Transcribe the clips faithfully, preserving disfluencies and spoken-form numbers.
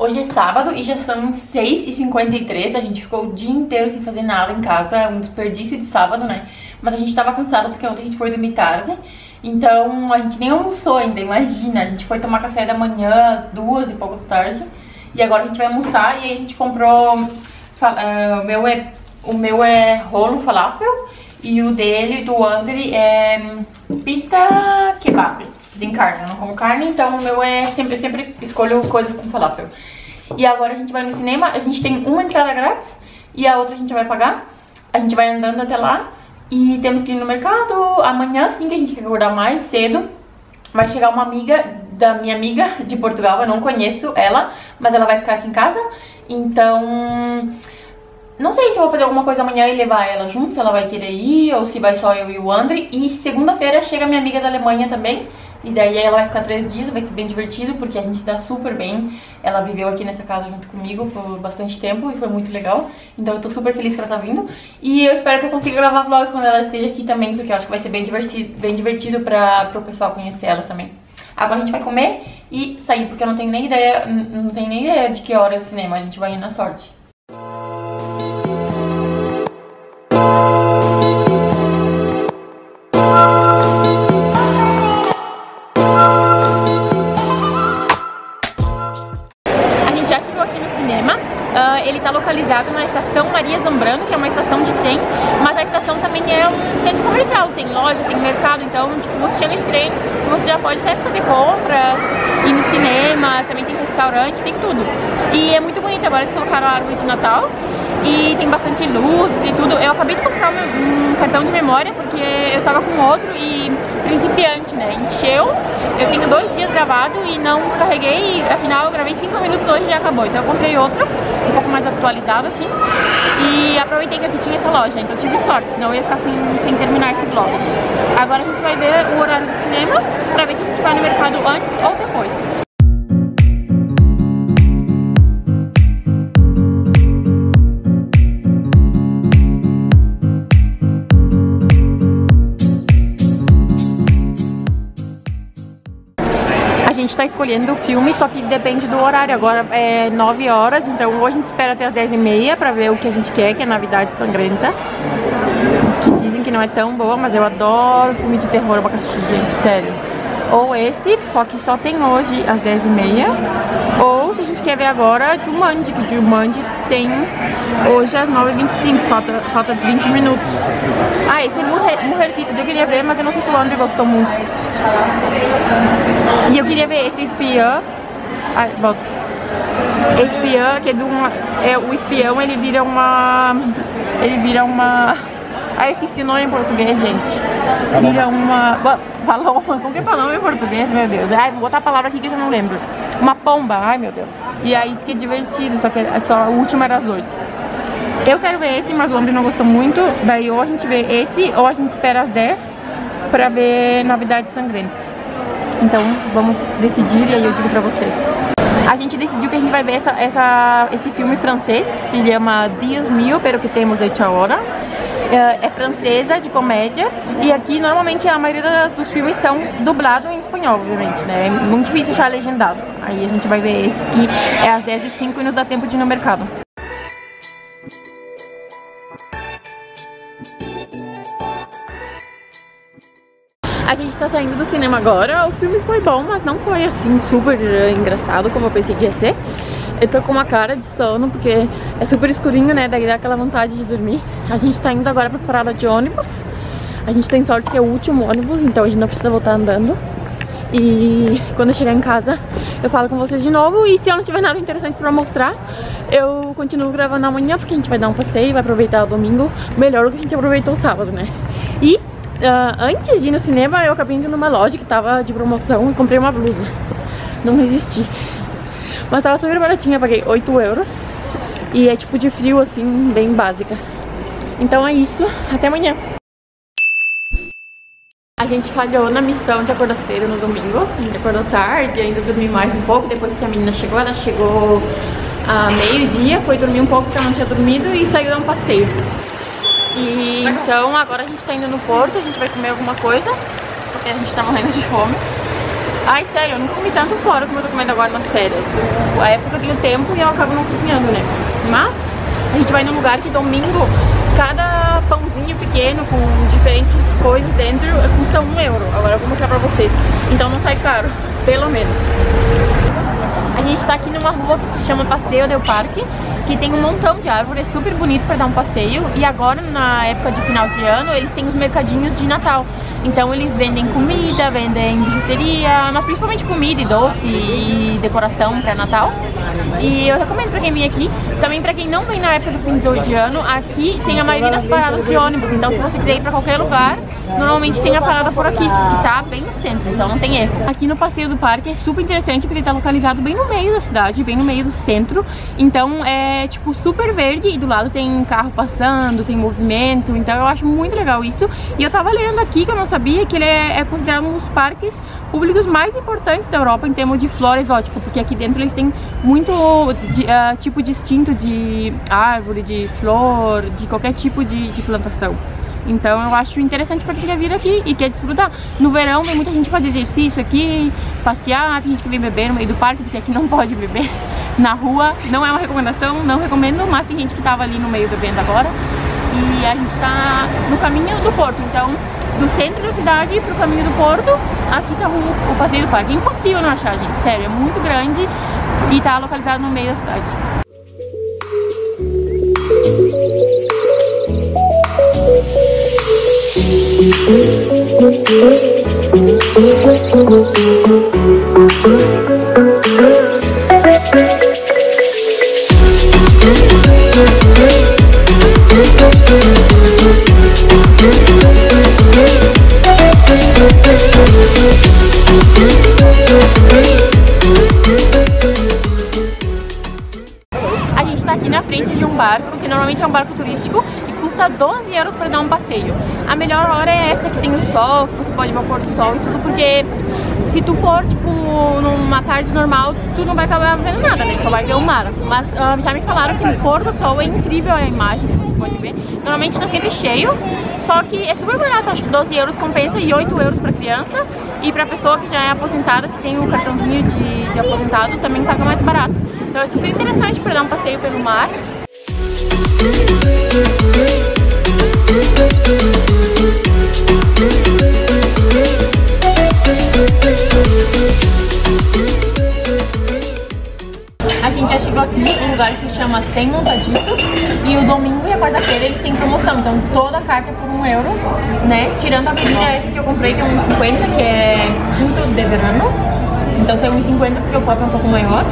Hoje é sábado e já são seis e cinquenta e três, a gente ficou o dia inteiro sem fazer nada em casa, é um desperdício de sábado, né? Mas a gente tava cansado porque ontem a gente foi dormir tarde, então a gente nem almoçou ainda, imagina, a gente foi tomar café da manhã às duas e pouco da tarde, e agora a gente vai almoçar e aí a gente comprou, uh, o, meu é, o meu é rolo falafel e o dele, do André, é pita kebab. Sem carne, eu não como carne, então o meu é sempre, eu sempre escolho coisas com falafel. E agora a gente vai no cinema, a gente tem uma entrada grátis e a outra a gente vai pagar. A gente vai andando até lá e temos que ir no mercado. Amanhã sim que a gente quer acordar mais cedo. Vai chegar uma amiga da minha amiga de Portugal, eu não conheço ela, mas ela vai ficar aqui em casa. Então, não sei se eu vou fazer alguma coisa amanhã e levar ela junto, se ela vai querer ir ou se vai só eu e o André. E segunda-feira chega minha amiga da Alemanha também. E daí ela vai ficar três dias, vai ser bem divertido, porque a gente dá super bem. Ela viveu aqui nessa casa junto comigo por bastante tempo e foi muito legal. Então eu tô super feliz que ela tá vindo. E eu espero que eu consiga gravar vlog quando ela esteja aqui também, porque eu acho que vai ser bem divertido, bem divertido pra, pro pessoal conhecer ela também. Agora a gente vai comer e sair, porque eu não tenho nem ideia, não tenho nem ideia de que hora é o cinema, a gente vai ir na sorte. Ele está localizado na estação Maria Zambrano, que é uma estação de trem, mas a estação também é um centro comercial, tem loja, tem mercado, então tipo, você chega de trem, você já pode até fazer compras, ir no cinema, também tem restaurante, tem tudo. E é muito bonito, agora eles colocaram a árvore de Natal e tem bastante luzes e tudo. Eu acabei de comprar um cartão de memória porque eu tava com outro e principiante, né, encheu. Eu tenho dois dias gravado e não descarreguei, afinal eu gravei cinco minutos hoje e já acabou, então eu comprei outro, um pouco mais atualizado assim, e aproveitei que aqui tinha essa loja, então tive sorte, senão eu ia ficar sem, sem terminar esse vlog. Agora a gente vai ver o horário do cinema, pra ver se a gente vai no mercado antes ou depois. A gente tá escolhendo o filme, só que depende do horário. Agora é nove horas, então hoje a gente espera até as dez e meia pra ver o que a gente quer, que é Navidade Sangrenta. Que dizem que não é tão boa, mas eu adoro filme de terror abacaxi, gente, sério. Ou esse, só que só tem hoje às dez e meia. Ou se a gente quer ver agora, Jumanji, que Jumanji tem hoje às nove e vinte e cinco, falta, falta vinte minutos. Ah, esse é Mulher, Mulhercitas, eu queria ver, mas eu não sei se o André gostou muito. E eu queria ver esse espiã. Ai, volta. Espiã, que é de uma. É, o espião ele vira uma. Ele vira uma. Ah, esqueci o nome em português, gente. Vira uma. Paloma. Como que é paloma em português, meu Deus? Ai, vou botar a palavra aqui que eu já não lembro. Uma pomba, ai meu Deus. E aí diz que é divertido, só que é só, o último era às oito. Eu quero ver esse, mas o André não gostou muito. Daí ou a gente vê esse, ou a gente espera às dez pra ver Navidade Sangrenta. Então vamos decidir e aí eu digo pra vocês. A gente decidiu que a gente vai ver essa, essa, esse filme francês que se chama Dios mío, pero que temos hecho ahora. É francesa, de comédia, e aqui normalmente a maioria dos filmes são dublados em espanhol, obviamente, né? É muito difícil achar legendado. Aí a gente vai ver esse que é às dez e cinco e nos dá tempo de ir no mercado. A gente tá saindo do cinema agora, o filme foi bom, mas não foi assim super engraçado como eu pensei que ia ser. Eu tô com uma cara de sono porque é super escurinho, né, daí dá aquela vontade de dormir. A gente tá indo agora pra parada de ônibus. A gente tem sorte que é o último ônibus, então a gente não precisa voltar andando. E quando eu chegar em casa eu falo com vocês de novo. E se eu não tiver nada interessante pra mostrar, eu continuo gravando amanhã, porque a gente vai dar um passeio, vai aproveitar o domingo melhor do que a gente aproveitou o sábado, né. E Uh, antes de ir no cinema, eu acabei indo numa loja que tava de promoção e comprei uma blusa. Não resisti. Mas tava super baratinha, paguei oito euros. E é tipo de frio, assim, bem básica. Então é isso, até amanhã. A gente falhou na missão de acordar cedo no domingo. A gente acordou tarde, ainda dormi mais um pouco. Depois que a menina chegou, ela chegou a meio-dia, foi dormir um pouco porque ela não tinha dormido e saiu dar um passeio. E então agora a gente tá indo no porto, a gente vai comer alguma coisa, porque a gente tá morrendo de fome. Ai, sério, eu nunca comi tanto fora como eu tô comendo agora nas férias. A época eu tenho tempo e eu acabo não cozinhando, né? Mas a gente vai num lugar que domingo, cada pãozinho pequeno com diferentes coisas dentro custa um euro. Agora eu vou mostrar pra vocês. Então não sai caro, pelo menos. A gente tá aqui numa rua que se chama Passeio del Parque, que tem um montão de árvores, é super bonito pra dar um passeio. E agora, na época de final de ano, eles têm os mercadinhos de Natal. Então eles vendem comida, vendem bijuteria, mas principalmente comida e doce e decoração para Natal. E eu recomendo para quem vem aqui. Também para quem não vem na época do fim de ano, aqui tem a maioria das paradas de ônibus. Então se você quiser ir para qualquer lugar, normalmente tem a parada por aqui, que tá bem no centro, então não tem erro. Aqui no Passeio do Parque é super interessante porque ele tá localizado bem no meio da cidade, bem no meio do centro. Então é tipo super verde e do lado tem carro passando, tem movimento. Então eu acho muito legal isso. E eu tava lendo aqui que eu não sabia que ele é, é considerado um dos parques públicos mais importantes da Europa em termos de flora exótica, porque aqui dentro eles têm muito de, uh, tipo distinto de árvore, de flor, de qualquer tipo de, de plantação. Então eu acho interessante pra quem quer vir aqui e quer desfrutar. No verão vem muita gente fazer exercício aqui, passear, tem gente que vem beber no meio do parque, porque aqui não pode beber na rua. Não é uma recomendação, não recomendo, mas tem gente que tava ali no meio bebendo agora. E a gente tá no caminho do Porto, então do centro da cidade pro caminho do Porto, aqui tá o, o Passeio do Parque. É impossível não achar, gente, sério, é muito grande e tá localizado no meio da cidade. A gente tá aqui na frente de um barco, que normalmente é um barco turístico, e custa doze euros para dar um passeio. A melhor hora é essa, que tem o sol, que você pode ver o pôr do sol e tudo, porque se tu for, tipo, numa tarde normal, tu não vai acabar vendo nada, né? Só vai ver o mar. Mas uh, já me falaram que no pôr do sol é incrível a imagem que você pode ver. Normalmente tá sempre cheio, só que é super barato, acho que doze euros compensa e oito euros pra criança. E pra pessoa que já é aposentada, se tem o cartãozinho de, de aposentado, também paga mais barato. Então é super interessante pra dar um passeio pelo mar. A gente já chegou aqui num lugar que se chama Cem Montaditos. E o domingo e a quarta-feira eles têm promoção. Então toda a carta é por um euro, né? Tirando a bebida essa que eu comprei, que é um e cinquenta, que é tinto de verano. Então saiu um e cinquenta porque o copo é um pouco maior.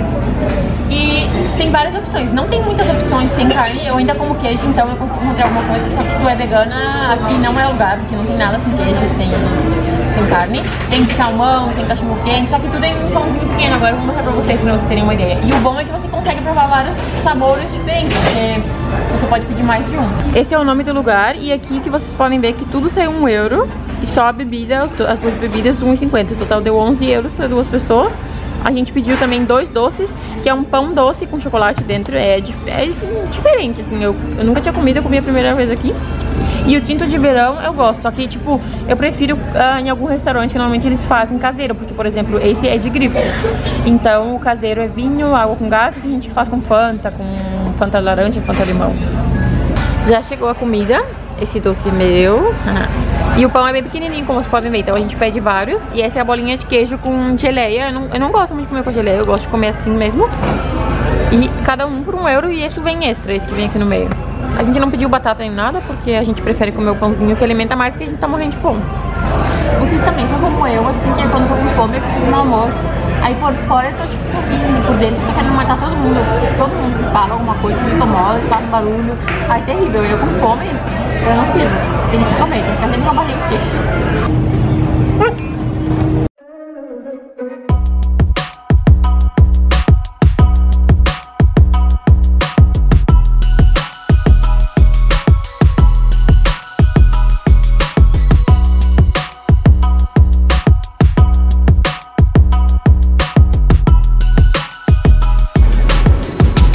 E tem várias opções. Não tem muitas opções sem carne. Eu ainda como queijo, então eu consigo encontrar alguma coisa. Só que se tu é vegana, aqui não é lugar, porque não tem nada sem queijo, sem... sem carne. Tem salmão, tem cachorro quente, só que tudo em um pãozinho pequeno. Agora eu vou mostrar pra vocês, pra vocês terem uma ideia. E o bom é que você consegue provar vários sabores diferentes, porque você pode pedir mais de um. Esse é o nome do lugar e aqui que vocês podem ver que tudo saiu um euro. E só a bebida, as duas bebidas, um e cinquenta. O total deu onze euros para duas pessoas. A gente pediu também dois doces, que é um pão doce com chocolate dentro. É, dif é diferente, assim, eu, eu nunca tinha comido, eu comi a primeira vez aqui. E o tinto de verão eu gosto, só que, tipo, eu prefiro uh, em algum restaurante que normalmente eles fazem caseiro, porque, por exemplo, esse é de grifo. Então o caseiro é vinho, água com gás, que a gente faz com Fanta, com Fanta laranja, Fanta limão. Já chegou a comida, esse doce é meu. E o pão é bem pequenininho, como vocês podem ver, então a gente pede vários. E essa é a bolinha de queijo com geleia. Eu não, eu não gosto muito de comer com geleia, eu gosto de comer assim mesmo. E cada um por um euro, e esse vem extra, esse que vem aqui no meio. A gente não pediu batata nem nada, porque a gente prefere comer o pãozinho que alimenta mais, porque a gente tá morrendo de fome. Vocês também são como eu, assim, que quando eu tô com fome eu fico de mau humor. Aí por fora eu tô tipo rindo, por dentro eu tô querendo matar todo mundo. Todo mundo que fala alguma coisa, me incomoda, faz barulho. Aí é terrível, eu com fome, eu não sirvo. Tem que comer, tem que ficar sempre com a barriga cheia.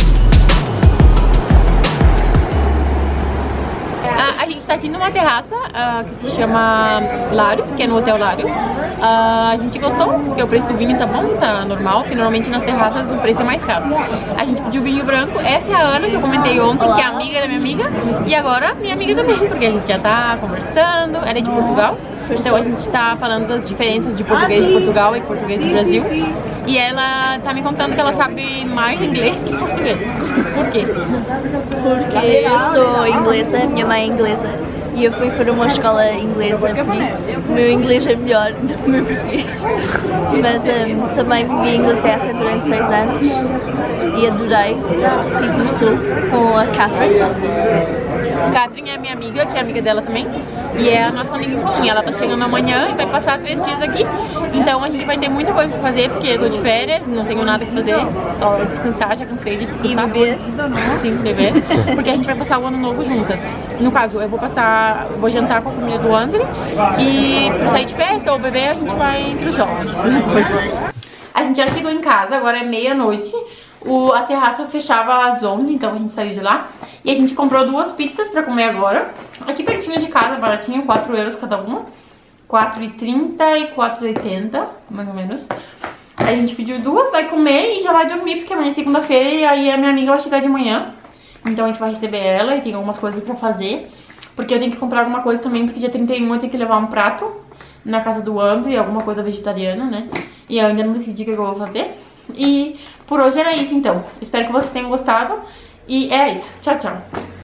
Aqui numa terraça, uh, que se chama Larios, que é no Hotel Larios. Uh, a gente gostou, porque o preço do vinho tá bom, tá normal, que normalmente nas terraças o preço é mais caro. A gente pediu vinho branco. Essa é a Ana, que eu comentei ontem, Olá. que é amiga da minha amiga. E agora minha amiga também, porque a gente já tá conversando. Ela é de Portugal, então a gente tá falando das diferenças de português de Portugal e português do Brasil. E ela tá me contando que ela sabe mais inglês que português. Por quê? Porque eu sou inglesa, minha mãe é inglesa e eu fui para uma escola inglesa, por isso o meu inglês é melhor do que o meu português. Mas um, também vivi em Inglaterra durante seis anos e adorei. Estive no sul com a Catherine. Catherine é minha amiga, que é amiga dela também, e é a nossa amiga em comum. Ela tá chegando amanhã e vai passar três dias aqui, então a gente vai ter muita coisa pra fazer, porque eu tô de férias, não tenho nada que fazer, só descansar, já cansei de descansar. E beber. Sim, beber, porque a gente vai passar o ano novo juntas. No caso, eu vou passar, vou jantar com a família do André, e pra sair de festa ou beber, a gente vai entre os jovens. A gente já chegou em casa, agora é meia-noite. O, a terraça fechava às onze, então a gente saiu de lá. E a gente comprou duas pizzas pra comer agora. Aqui pertinho de casa, baratinho, quatro euros cada uma. quatro e trinta e quatro e oitenta, mais ou menos. Aí a gente pediu duas, vai comer e já vai dormir, porque amanhã é segunda-feira e aí a minha amiga vai chegar de manhã. Então a gente vai receber ela e tem algumas coisas pra fazer. Porque eu tenho que comprar alguma coisa também, porque dia trinta e um eu tenho que levar um prato na casa do André, alguma coisa vegetariana, né? E eu ainda não decidi o que eu vou fazer. E por hoje era isso, então. Espero que vocês tenham gostado. E é isso. Tchau, tchau.